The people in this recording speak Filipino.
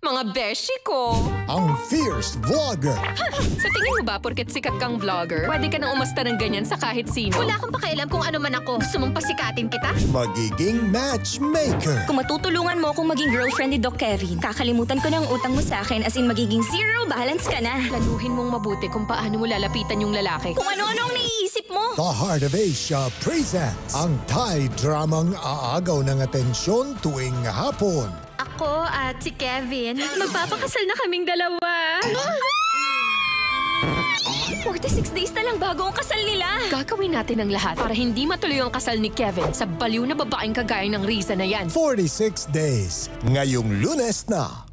Mga beshi ko! Ang fierce vlogger. Sa tingin mo ba, porket sikat kang vlogger, pwede ka nang umasta ng ganyan sa kahit sino? Wala kang pakialam kung ano man ako. Gusto mong pasikatin kita? Magiging matchmaker. Kung matutulungan mo akong maging girlfriend ni Doc Kevin, kakalimutan ko na ang utang mo sa akin as in magiging zero balance ka na. Planuhin mong mabuti kung paano mo lalapitan yung lalaki. Kung ano-ano ang naiisip mo. The Heart of Asia presents ang Thai dramang aagaw ng atensyon tuwing hapon. Ako at si Kevin, magpapakasal na kaming dalawa. 46 days na lang bago ang kasal nila. Gagawin natin ang lahat para hindi matuloy ang kasal ni Kevin sa baliw na babaeng kagaya ng Riza na yan. 46 days, ngayong Lunes na.